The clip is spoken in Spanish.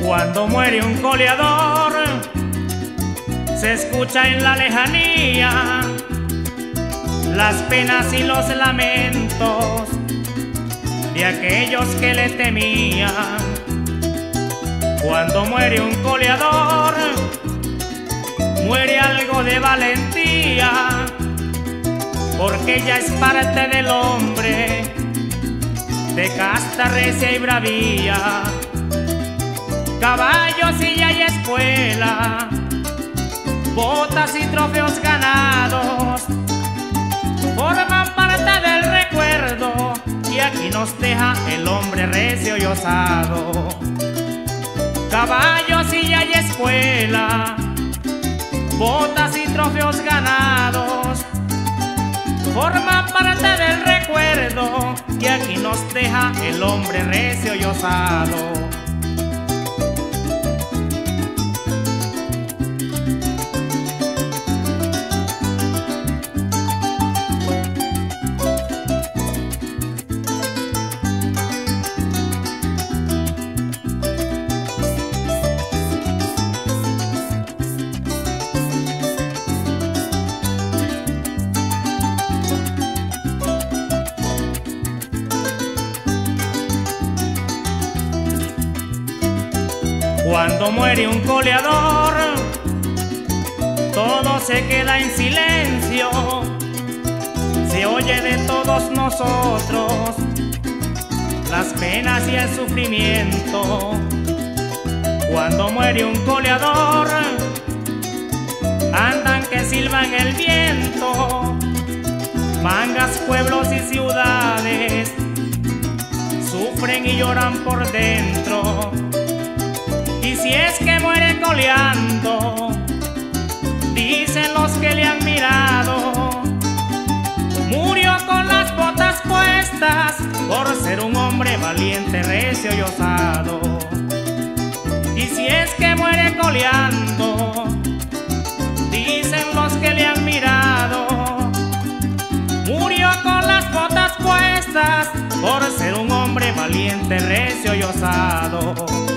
Cuando muere un goleador, se escucha en la lejanía las penas y los lamentos de aquellos que le temían. Cuando muere un goleador, muere algo de valentía, porque ya es parte del hombre, de casta recia y bravía. Caballos, silla y escuela, botas y trofeos ganados, forman parte del recuerdo, y aquí nos deja el hombre recio y osado. Caballos, silla y escuela, botas y trofeos ganados, forman parte del recuerdo, y aquí nos deja el hombre recio y osado. Cuando muere un goleador, todo se queda en silencio, se oye de todos nosotros las penas y el sufrimiento. Cuando muere un goleador, andan que silban el viento, mangas, pueblos y ciudades sufren y lloran por dentro. Y si es que muere goleando, dicen los que le han mirado, murió con las botas puestas por ser un hombre valiente, recio y osado. Y si es que muere goleando, dicen los que le han mirado, murió con las botas puestas por ser un hombre valiente, recio y osado.